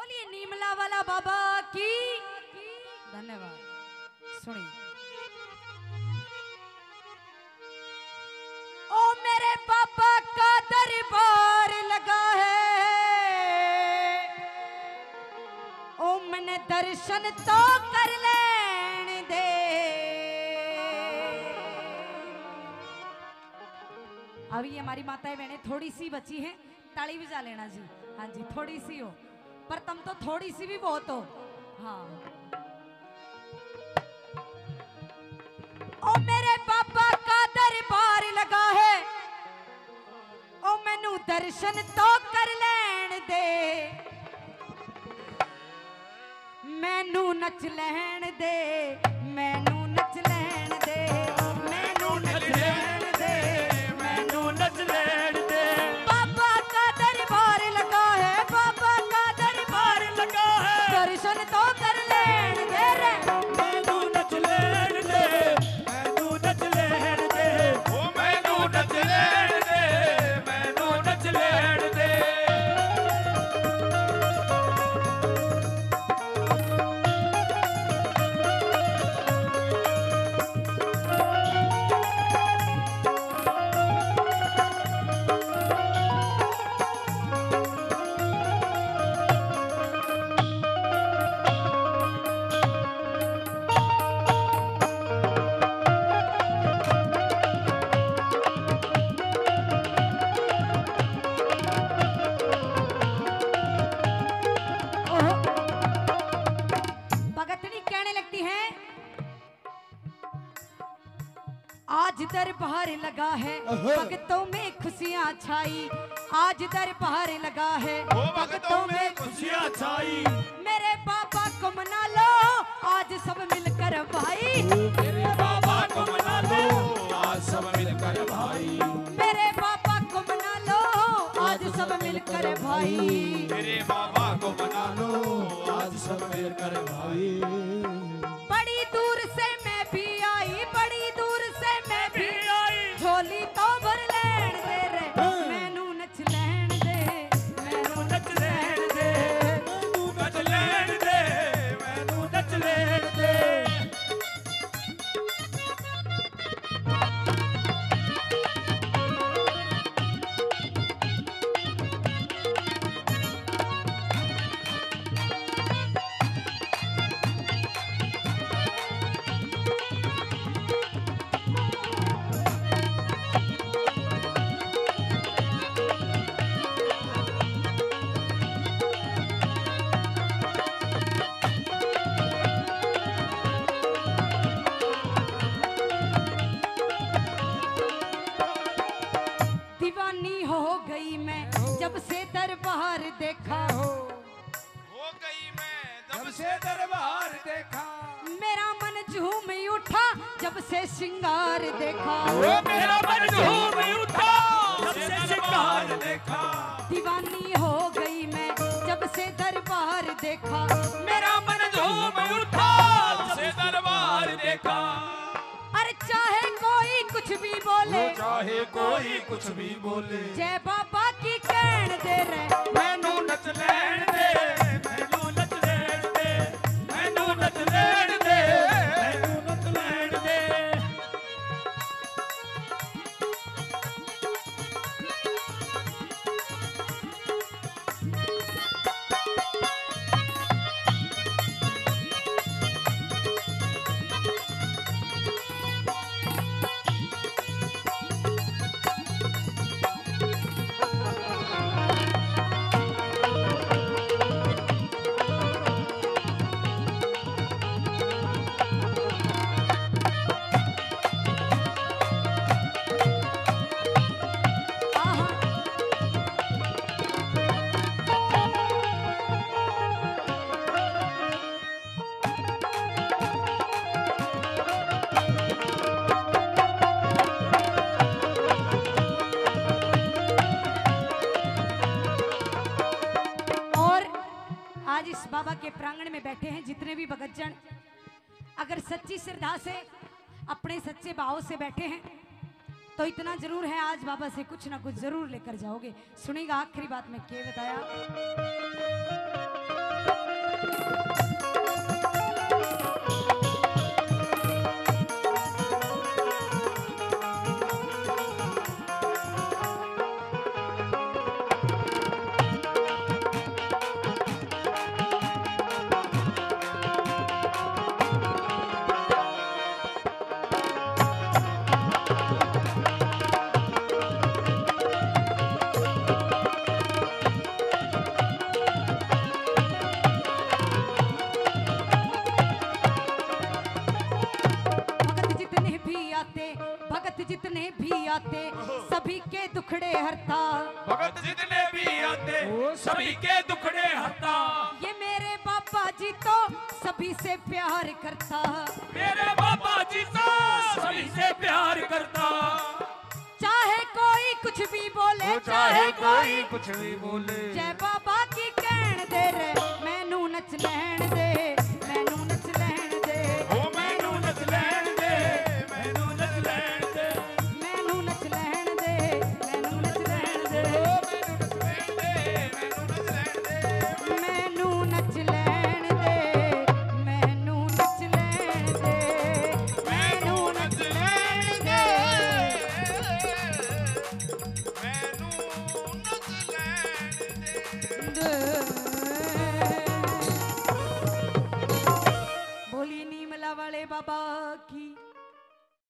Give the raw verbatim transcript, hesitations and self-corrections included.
बोलिए नीमला वाला बाबा की धन्यवाद। सुनिए। ओ मेरे पापा का दरबार लगा है, ओ मैंने दर्शन तो कर लेने दे। अभी हमारी माताएं बहनें थोड़ी सी बची हैं, ताली बजा लेना जी। हाँ जी, थोड़ी सी हो, पर तुम तो थोड़ी सी भी बहुत हो। हाँ। ओ मेरे पापा का दरबार लगा है, ओ मैनू दर्शन तो कर लेन दे, मैनू नच लैन दे, मैनू नच लैन दे, मैनू नच लैन दे, मैनू नच लैन दे। बाबा का दरबार लगा है, बाबा का दरबार लगा है, दर्शन तो कर लेन दे रे, मैनू नच लैन दे, मैनू नच लैन दे, ओ मैनू नच लैन दे, मैनू नच लैन दे। आज दरबार लगा है, भक्तों में खुशियाँ छाई, आज दरबार लगा है, भक्तों में खुशियाँ छाई। मेरे बाबा को मना लो आज सब मिलकर भाई, मेरे बाबा को मना लो आज सब मिलकर भाई, मेरे बाबा को मना लो आज सब मिलकर भाई, मेरे बाबा को मना लो आज सब मिलकर भाई। बड़ी दूर से मैं भी आई, बड़ी दूर से मैं भी आई, झोली तो भर लेन दे रे, मैनू नच लैन दे, मैनू नच लैन दे, मैनू नच लैन दे, मैनू नच लैन दे। दीवानी हो गई मैं जब से दरबार देखा, हो गई मैं जब से दरबार देखा, मेरा मन झूम उठा जब से श्रृंगार देखा, ओ मेरा मन झूम उठा जब से श्रृंगार देखा। दीवानी हो गई मैं जब से दरबार देखा, मेरा मन झूम उठा जब से दरबार देखा। अरे चाहे कोई कुछ भी बोले, चाहे कोई कुछ भी बोले, जय बाबा की कहन दे रे, मैनू नच लैन दे, मैनू नच लैन दे, मैनू नच लैन दे, मैनू नच लैन दे। आज इस बाबा के प्रांगण में बैठे हैं जितने भी भगतजन, अगर सच्ची श्रद्धा से अपने सच्चे भाव से बैठे हैं तो इतना जरूर है आज बाबा से कुछ ना कुछ जरूर लेकर जाओगे। सुनेगा आखिरी बात में क्या बताया। सभी के दुखड़े हरता। भगत जितने भी आते सभी के दुखड़े हरता। ये मेरे बाबा जी तो सभी से प्यार करता। मेरे बाबा जी तो सभी से प्यार करता। चाहे कोई कुछ भी बोले, चाहे कोई कुछ भी बोले, जय बाबा